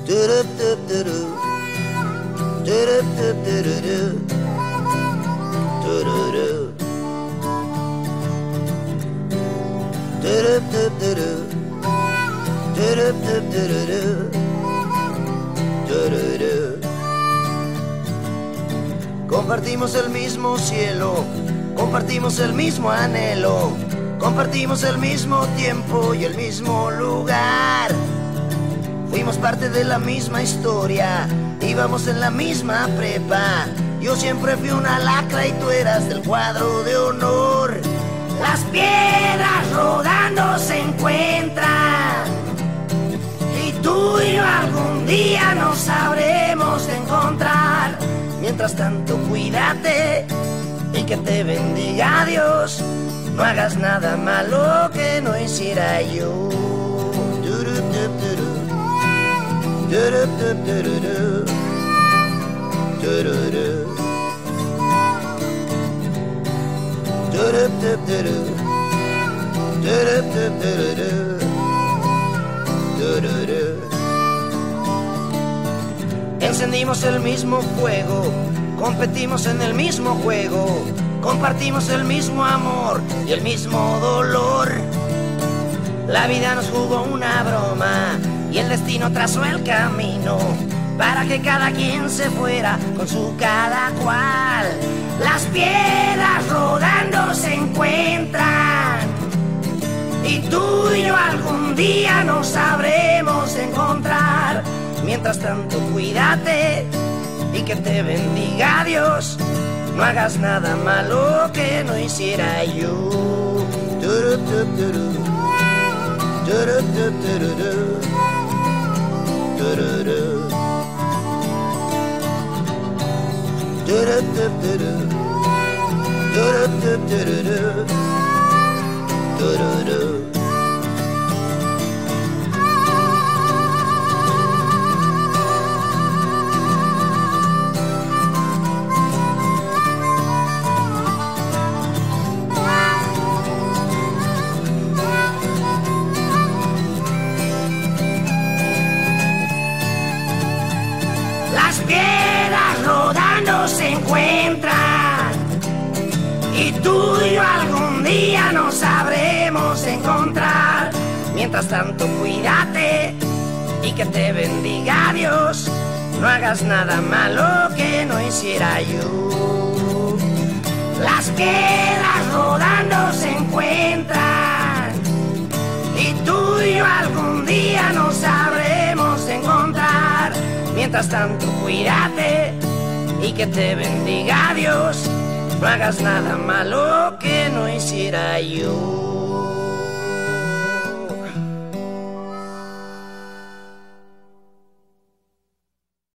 Compartimos el mismo cielo, compartimos el mismo anhelo, compartimos el mismo tiempo y el mismo lugar. Fuimos parte de la misma historia, íbamos en la misma prepa. Yo siempre fui una lacra y tú eras del cuadro de honor. Las piedras rodando se encuentran y tú y yo algún día nos sabremos de encontrar. Mientras tanto cuídate y que te bendiga Dios. No hagas nada malo que no hiciera yo. Encendimos el mismo fuego, competimos en el mismo juego, compartimos el mismo amor y el mismo dolor. La vida nos jugó una broma y el destino trazó el camino para que cada quien se fuera con su cada cual. Las piedras rodando se encuentran y tú y yo algún día nos sabremos encontrar. Mientras tanto cuídate y que te bendiga Dios. No hagas nada malo que no hiciera yo. Las piedras rodando se encuentran y tú y yo algún día nos sabremos encontrar. Mientras tanto cuídate y que te bendiga Dios. No hagas nada malo que no hiciera yo. Las piedras rodando se encuentran y tú y yo algún día nos sabremos encontrar. Mientras tanto cuídate y que te bendiga Dios. No hagas nada malo que no hiciera yo.